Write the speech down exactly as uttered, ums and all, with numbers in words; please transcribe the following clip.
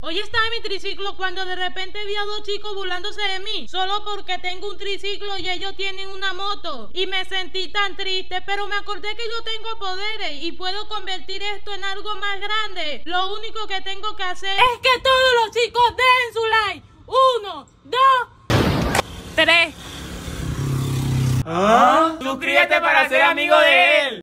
Hoy estaba en mi triciclo cuando de repente vi a dos chicos burlándose de mí, solo porque tengo un triciclo y ellos tienen una moto. Y me sentí tan triste, pero me acordé que yo tengo poderes y puedo convertir esto en algo más grande. Lo único que tengo que hacer es que todos los chicos den su like. Uno, dos, tres. ¿Ah? Suscríbete para ser amigo de él.